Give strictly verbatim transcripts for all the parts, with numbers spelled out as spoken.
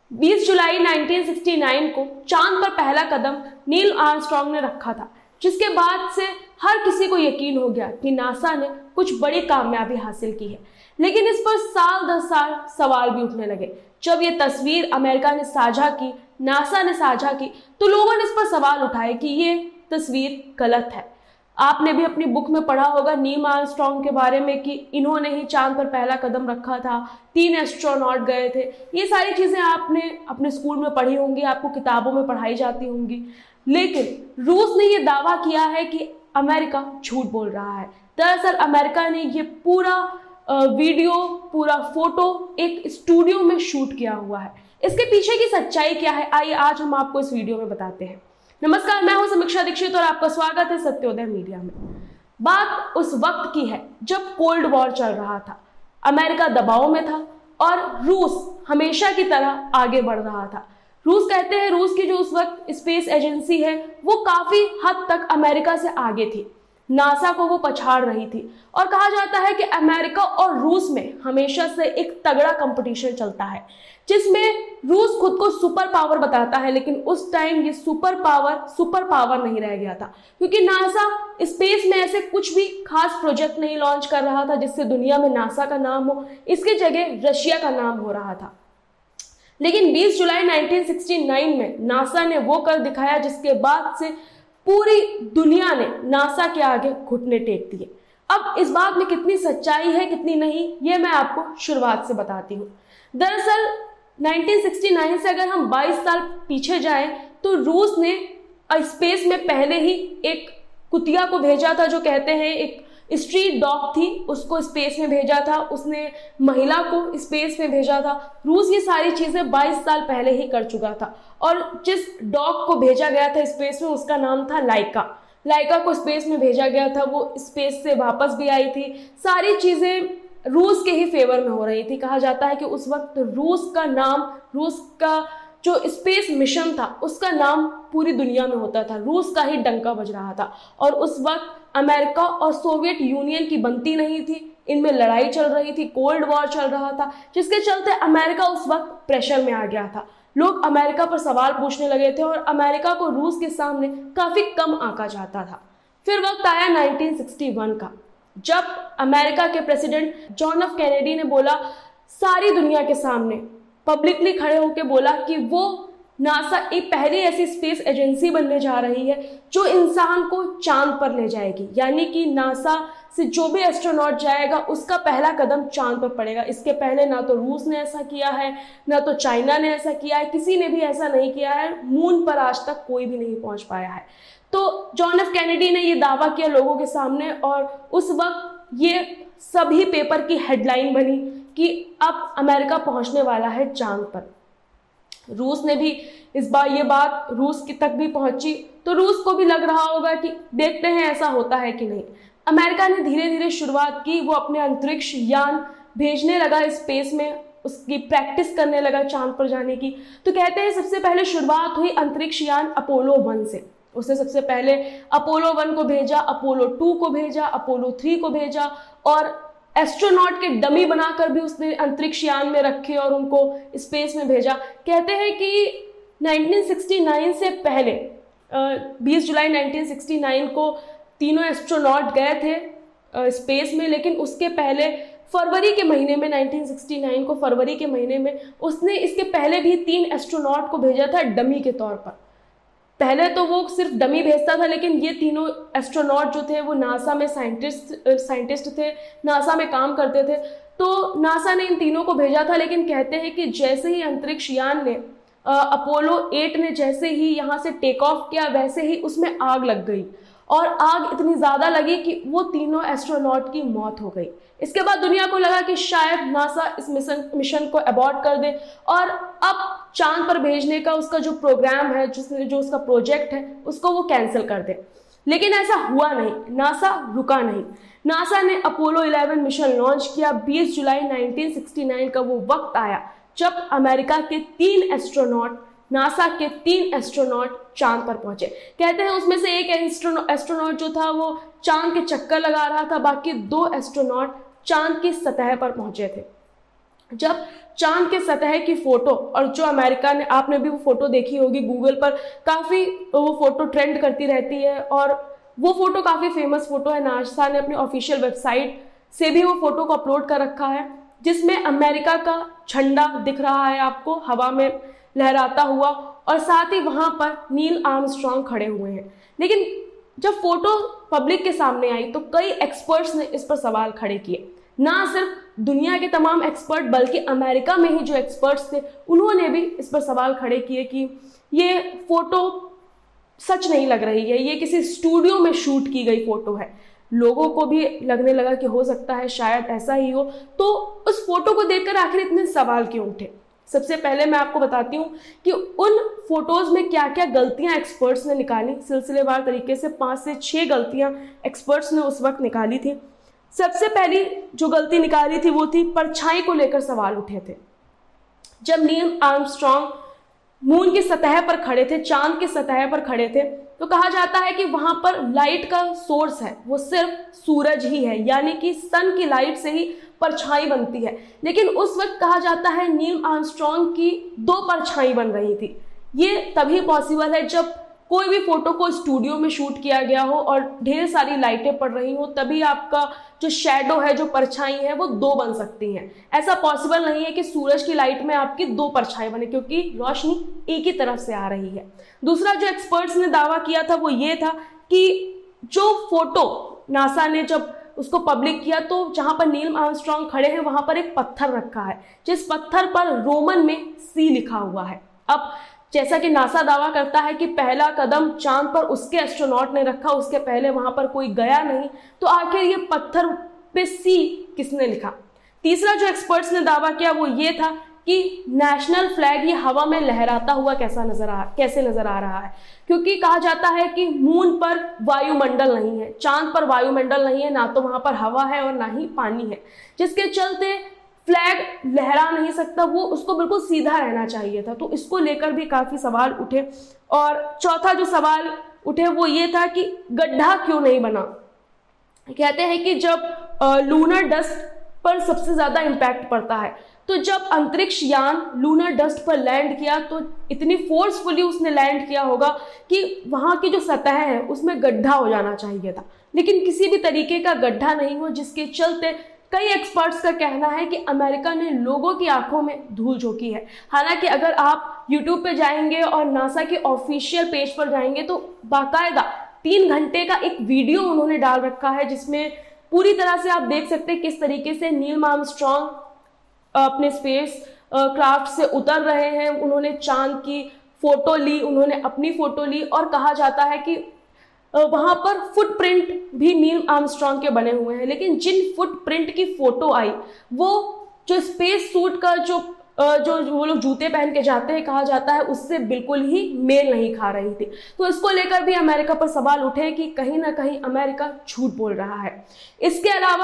बीस जुलाई उन्नीस सौ उनहत्तर को चांद पर पहला कदम नील आर्मस्ट्रांग ने रखा था, जिसके बाद से हर किसी को यकीन हो गया कि नासा ने कुछ बड़ी कामयाबी हासिल की है। लेकिन इस पर साल दर साल सवाल भी उठने लगे। जब ये तस्वीर अमेरिका ने साझा की, नासा ने साझा की, तो लोगों ने इस पर सवाल उठाए कि ये तस्वीर गलत है। आपने भी अपनी बुक में पढ़ा होगा नील आर्मस्ट्रांग के बारे में कि इन्होंने ही चांद पर पहला कदम रखा था, तीन एस्ट्रोनॉट गए थे। ये सारी चीजें आपने अपने स्कूल में पढ़ी होंगी, आपको किताबों में पढ़ाई जाती होंगी। लेकिन रूस ने ये दावा किया है कि अमेरिका झूठ बोल रहा है। दरअसल अमेरिका ने ये पूरा वीडियो, पूरा फोटो एक स्टूडियो में शूट किया हुआ है। इसके पीछे की सच्चाई क्या है, आइए आज हम आपको इस वीडियो में बताते हैं। नमस्कार, मैं हूं समीक्षा दीक्षित और आपका स्वागत है सत्योदय मीडिया में। बात उस वक्त की है जब कोल्ड वॉर चल रहा था, अमेरिका दबाव में था और रूस हमेशा की तरह आगे बढ़ रहा था। रूस कहते हैं, रूस की जो उस वक्त स्पेस एजेंसी है वो काफी हद तक अमेरिका से आगे थी, नासा को वो पछाड़ रही थी। और कहा जाता है कि अमेरिका और रूस में हमेशा से एक तगड़ा कंपटीशन चलता है, जिसमें रूस खुद को सुपर पावर बताता है। लेकिन उस टाइम ये सुपर पावर सुपर पावर नहीं रह गया था, क्योंकि नासा स्पेस में ऐसे कुछ भी खास प्रोजेक्ट नहीं लॉन्च कर रहा था जिससे दुनिया में नासा का नाम हो। इसकी जगह रशिया का नाम हो रहा था। लेकिन बीस जुलाई उन्नीस सौ उनहत्तर में नासा ने वो कर दिखाया जिसके बाद से पूरी दुनिया ने नासा के आगे घुटने टेक दिए। अब इस बात में कितनी सच्चाई है कितनी नहीं, ये मैं आपको शुरुआत से बताती हूँ। दरअसल उन्नीस सौ उनहत्तर से अगर हम बाईस साल पीछे जाएं तो रूस ने स्पेस में पहले ही एक कुतिया को भेजा था, जो कहते हैं एक स्ट्रीट डॉग थी, उसको स्पेस में भेजा था। उसने महिला को स्पेस में भेजा था। रूस ये सारी चीजें बाईस साल पहले ही कर चुका था। और जिस डॉग को भेजा गया था स्पेस में उसका नाम था लाइका। लाइका को स्पेस में भेजा गया था, वो स्पेस से वापस भी आई थी। सारी चीजें रूस के ही फेवर में हो रही थी। कहा जाता है कि उस वक्त रूस का नाम, रूस का जो स्पेस मिशन था उसका नाम पूरी दुनिया में होता था, रूस का ही डंका बज रहा था। और उस वक्त अमेरिका और सोवियत यूनियन की बनती नहीं थी, इनमें लड़ाई चल रही थी, कोल्ड वॉर चल रहा था, जिसके चलते अमेरिका उस वक्त प्रेशर में आ गया था। लोग अमेरिका पर सवाल पूछने लगे थे और अमेरिका को रूस के सामने काफी कम आंका जाता था। फिर वक्त आया उन्नीस सौ इकसठ का, जब अमेरिका के प्रेसिडेंट जॉन एफ कैनेडी ने बोला, सारी दुनिया के सामने पब्लिकली खड़े होकर बोला कि वो नासा एक पहली ऐसी स्पेस एजेंसी बनने जा रही है जो इंसान को चांद पर ले जाएगी। यानी कि नासा से जो भी एस्ट्रोनॉट जाएगा उसका पहला कदम चांद पर पड़ेगा। इसके पहले ना तो रूस ने ऐसा किया है, ना तो चाइना ने ऐसा किया है, किसी ने भी ऐसा नहीं किया है। मून पर आज तक कोई भी नहीं पहुंच पाया है। तो जॉन एफ कैनेडी ने ये दावा किया लोगों के सामने और उस वक्त ये सभी पेपर की हेडलाइन बनी कि अब अमेरिका पहुंचने वाला है चांद पर। रूस ने भी इस बार ये बात रूस की तक भी पहुंची, तो रूस को भी लग रहा होगा कि देखते हैं ऐसा होता है कि नहीं। अमेरिका ने धीरे धीरे शुरुआत की, वो अपने अंतरिक्ष यान भेजने लगा स्पेस में, उसकी प्रैक्टिस करने लगा चांद पर जाने की। तो कहते हैं सबसे पहले शुरुआत हुई अंतरिक्ष यान अपोलो वन से। उसने सबसे पहले अपोलो वन को भेजा, अपोलो टू को भेजा, अपोलो थ्री को भेजा और एस्ट्रोनॉट के डमी बनाकर भी उसने अंतरिक्ष यान में रखे और उनको स्पेस में भेजा। कहते हैं कि उन्नीस सौ उनहत्तर से पहले बीस जुलाई उन्नीस सौ उनहत्तर को तीनों एस्ट्रोनॉट गए थे स्पेस में। लेकिन उसके पहले फरवरी के महीने में उन्नीस सौ उनहत्तर को फरवरी के महीने में उसने इसके पहले भी तीन एस्ट्रोनॉट को भेजा था डमी के तौर पर। पहले तो वो सिर्फ डमी भेजता था, लेकिन ये तीनों एस्ट्रोनॉट जो थे वो नासा में साइंटिस्ट साइंटिस्ट थे, नासा में काम करते थे। तो नासा ने इन तीनों को भेजा था। लेकिन कहते हैं कि जैसे ही अंतरिक्ष यान ने अपोलो एट ने जैसे ही यहाँ से टेक ऑफ किया, वैसे ही उसमें आग लग गई और आग इतनी ज़्यादा लगी कि वो तीनों एस्ट्रोनॉट की मौत हो गई। इसके बाद दुनिया को लगा कि शायद नासा इस मिशन मिशन को अबॉर्ट कर दे और अब चांद पर भेजने का उसका जो प्रोग्राम है, जिसने जो उसका प्रोजेक्ट है, उसको वो कैंसिल कर दे। लेकिन ऐसा हुआ नहीं, नासा रुका नहीं। नासा ने अपोलो इलेवन मिशन लॉन्च किया। बीस जुलाई उन्नीस सौ उनहत्तर का वो वक्त आया जब अमेरिका के तीन एस्ट्रोनॉट, नासा के तीन एस्ट्रोनॉट चांद पर पहुंचे। कहते हैं उसमें से एक एस्ट्रोनॉट जो था वो चांद के चक्कर लगा रहा था, बाकी दो एस्ट्रोनॉट चांद की सतह पर पहुंचे थे। जब चांद के सतह की फोटो, और जो अमेरिका ने, आपने भी वो फोटो देखी होगी गूगल पर, काफ़ी वो फोटो ट्रेंड करती रहती है और वो फोटो काफ़ी फेमस फोटो है। नासा ने अपनी ऑफिशियल वेबसाइट से भी वो फोटो को अपलोड कर रखा है, जिसमें अमेरिका का झंडा दिख रहा है आपको हवा में लहराता हुआ, और साथ ही वहाँ पर नील आर्मस्ट्रॉन्ग खड़े हुए हैं। लेकिन जब फोटो पब्लिक के सामने आई तो कई एक्सपर्ट्स ने इस पर सवाल खड़े किए। ना सिर्फ दुनिया के तमाम एक्सपर्ट, बल्कि अमेरिका में ही जो एक्सपर्ट्स थे उन्होंने भी इस पर सवाल खड़े किए कि ये फोटो सच नहीं लग रही है, ये किसी स्टूडियो में शूट की गई फोटो है। लोगों को भी लगने लगा कि हो सकता है शायद ऐसा ही हो। तो उस फोटो को देखकर आखिर इतने सवाल क्यों उठे? सबसे पहले मैं आपको बताती हूँ कि उन फोटोज में क्या क्या गलतियां एक्सपर्ट्स ने निकाली। सिलसिलेवार तरीके से पाँच से छः गलतियां एक्सपर्ट्स ने उस वक्त निकाली थी। सबसे पहली जो गलती निकाली थी वो थी परछाई को लेकर सवाल उठे थे। जब नील आर्मस्ट्रॉन्ग मून की सतह पर खड़े थे, चांद की सतह पर खड़े थे, तो कहा जाता है कि वहां पर लाइट का सोर्स है वो सिर्फ सूरज ही है, यानी कि सन की लाइट से ही परछाई बनती है। लेकिन उस वक्त कहा जाता है नील आर्मस्ट्रॉन्ग की दो परछाई बन रही थी। ये तभी पॉसिबल है जब कोई भी फोटो को स्टूडियो में शूट किया गया हो और ढेर सारी लाइटें पड़ रही हो, तभी आपका जो शैडो है, जो परछाई है, वो दो बन सकती हैं। ऐसा पॉसिबल नहीं है कि सूरज की लाइट में आपकी दो परछाई बने, क्योंकि रोशनी एक ही तरफ से आ रही है। दूसरा जो एक्सपर्ट्स ने दावा किया था वो ये था कि जो फोटो नासा ने जब उसको पब्लिक किया तो जहां पर नील आर्मस्ट्रॉन्ग खड़े हैं वहां पर एक पत्थर रखा है, जिस पत्थर पर रोमन में सी लिखा हुआ है। अब जैसा कि नासा दावा करता है कि पहला कदम चांद पर उसके एस्ट्रोनॉट ने रखा, उसके पहले वहां पर कोई गया नहीं, तो आखिर ये पत्थर पे सी किसने लिखा? तीसरा जो एक्सपर्ट्स ने दावा किया वो ये था कि नेशनल फ्लैग ये हवा में लहराता हुआ कैसा नजर आ कैसे नजर आ रहा है, क्योंकि कहा जाता है कि मून पर वायुमंडल नहीं है, चांद पर वायुमंडल नहीं है, ना तो वहां पर हवा है और ना ही पानी है, जिसके चलते फ्लैग लहरा नहीं सकता, वो उसको बिल्कुल सीधा रहना चाहिए था। तो इसको लेकर भी काफी सवाल उठे। और चौथा जो सवाल उठे वो ये था कि गड्ढा क्यों नहीं बना। कहते हैं कि जब लूनर डस्ट पर सबसे ज्यादा इम्पैक्ट पड़ता है, तो जब अंतरिक्ष यान लूनर डस्ट पर लैंड किया तो इतनी फोर्सफुली उसने लैंड किया होगा कि वहां की जो सतह है उसमें गड्ढा हो जाना चाहिए था, लेकिन किसी भी तरीके का गड्ढा नहीं हुआ, जिसके चलते कई एक्सपर्ट्स का कहना है कि अमेरिका ने लोगों की आंखों में धूल झोंकी है। हालांकि अगर आप यूट्यूब पे जाएंगे और नासा के ऑफिशियल पेज पर जाएंगे तो बाकायदा तीन घंटे का एक वीडियो उन्होंने डाल रखा है, जिसमें पूरी तरह से आप देख सकते हैं किस तरीके से नील आर्मस्ट्रॉन्ग अपने स्पेस क्राफ्ट से उतर रहे हैं। उन्होंने चांद की फोटो ली, उन्होंने अपनी फोटो ली, और कहा जाता है कि वहां पर फुटप्रिंट भी नील आर्मस्ट्रॉन्ग के बने हुए हैं। लेकिन जिन फुटप्रिंट की फोटो आई वो जो स्पेस सूट का जो जो वो लोग जूते पहन के जाते हैं, कहा जाता है उससे बिल्कुल ही मेल नहीं खा रही थी। तो इसको लेकर भी अमेरिका पर सवाल उठे कि कहीं ना कहीं अमेरिका झूठ बोल रहा है। इसके अलावा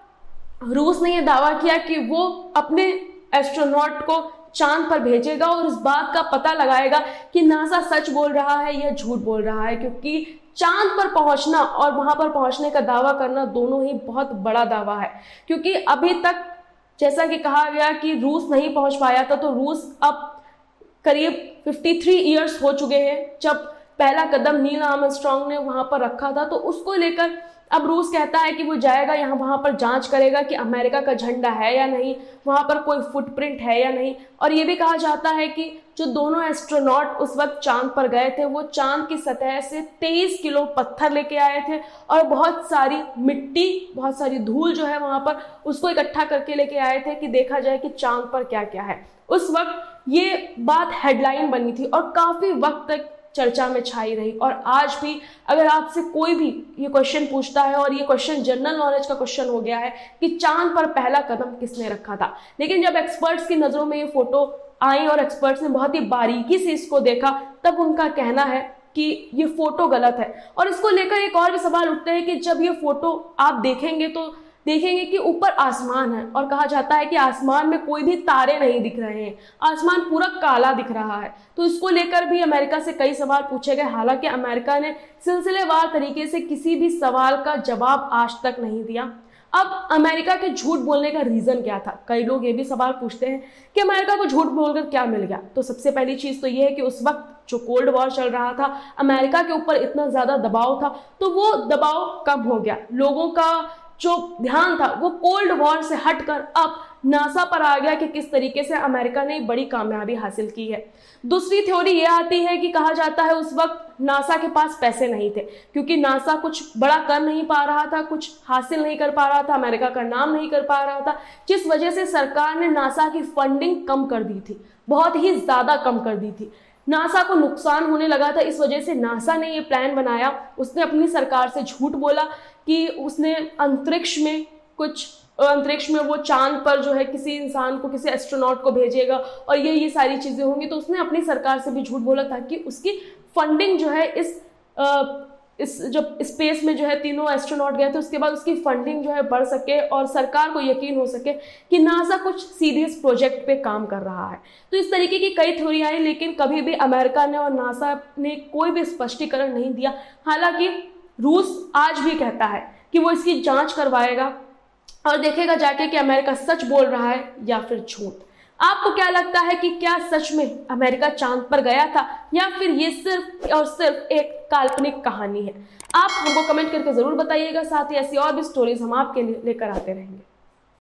रूस ने यह दावा किया कि वो अपने एस्ट्रोनॉट को चांद पर भेजेगा और इस बात का पता लगाएगा कि नासा सच बोल रहा है या झूठ बोल रहा है, क्योंकि चांद पर पहुंचना और वहां पर पहुंचने का दावा करना दोनों ही बहुत बड़ा दावा है। क्योंकि अभी तक जैसा कि कहा गया कि रूस नहीं पहुंच पाया था, तो रूस अब करीब तिरेपन इयर्स हो चुके हैं जब पहला कदम नील आर्मस्ट्रॉन्ग ने वहां पर रखा था। तो उसको लेकर अब रूस कहता है कि वो जाएगा यहाँ, वहां पर जांच करेगा कि अमेरिका का झंडा है या नहीं, वहां पर कोई फुटप्रिंट है या नहीं। और ये भी कहा जाता है कि जो दोनों एस्ट्रोनॉट उस वक्त चांद पर गए थे वो चांद की सतह से तेईस किलो पत्थर लेके आए थे और बहुत सारी मिट्टी, बहुत सारी धूल जो है वहां पर उसको इकट्ठा करके लेके आए थे कि देखा जाए कि चांद पर क्या क्या है। उस वक्त ये बात हेडलाइन बनी थी और काफी वक्त तक चर्चा में छाई रही। और आज भी अगर आपसे कोई भी ये क्वेश्चन पूछता है, और ये क्वेश्चन जनरल नॉलेज का क्वेश्चन हो गया है कि चांद पर पहला कदम किसने रखा था, लेकिन जब एक्सपर्ट्स की नजरों में ये फोटो आई और एक्सपर्ट्स ने बहुत ही बारीकी से इसको देखा, तब उनका कहना है कि ये फोटो गलत है। और इसको लेकर एक और भी सवाल उठते हैं कि जब ये फोटो आप देखेंगे तो देखेंगे कि ऊपर आसमान है और कहा जाता है कि आसमान में कोई भी तारे नहीं दिख रहे हैं, आसमान पूरा काला दिख रहा है। तो इसको लेकर भी अमेरिका से कई सवाल पूछे गए। हालांकि अमेरिका ने सिलसिलेवार तरीके से किसी भी सवाल का जवाब आज तक नहीं दिया। अब अमेरिका के झूठ बोलने का रीजन क्या था? कई लोग ये भी सवाल पूछते हैं कि अमेरिका को झूठ बोलकर क्या मिल गया। तो सबसे पहली चीज तो ये है कि उस वक्त जो कोल्ड वॉर चल रहा था, अमेरिका के ऊपर इतना ज्यादा दबाव था, तो वो दबाव कम हो गया। लोगों का जो ध्यान था वो कोल्ड वॉर से हटकर अब नासा पर आ गया कि किस तरीके से अमेरिका ने बड़ी कामयाबी हासिल की है। दूसरी थ्योरी ये आती है कि कहा जाता है उस वक्त नासा के पास पैसे नहीं थे, क्योंकि नासा कुछ बड़ा कर नहीं पा रहा था, कुछ हासिल नहीं कर पा रहा था, अमेरिका का नाम नहीं कर पा रहा था, जिस वजह से सरकार ने नासा की फंडिंग कम कर दी थी, बहुत ही ज्यादा कम कर दी थी। नासा को नुकसान होने लगा था, इस वजह से नासा ने ये प्लान बनाया। उसने अपनी सरकार से झूठ बोला कि उसने अंतरिक्ष में कुछ अंतरिक्ष में वो चांद पर जो है किसी इंसान को, किसी एस्ट्रोनॉट को भेजेगा और ये ये सारी चीजें होंगी। तो उसने अपनी सरकार से भी झूठ बोला ताकि उसकी फंडिंग जो है इस आ, इस जब स्पेस में जो है तीनों एस्ट्रोनॉट गए थे उसके बाद उसकी फंडिंग जो है बढ़ सके और सरकार को यकीन हो सके कि नासा कुछ सीरियस प्रोजेक्ट पे काम कर रहा है। तो इस तरीके की कई थ्योरी आई, लेकिन कभी भी अमेरिका ने और नासा ने कोई भी स्पष्टीकरण नहीं दिया। हालांकि रूस आज भी कहता है कि वो इसकी जांच करवाएगा और देखेगा जाके कि अमेरिका सच बोल रहा है या फिर झूठ। आपको क्या लगता है कि क्या सच में अमेरिका चांद पर गया था या फिर ये सिर्फ और सिर्फ एक काल्पनिक कहानी है? आप हमको कमेंट करके जरूर बताइएगा। साथ ही ऐसी और भी स्टोरीज हम आपके लिए लेकर आते रहेंगे।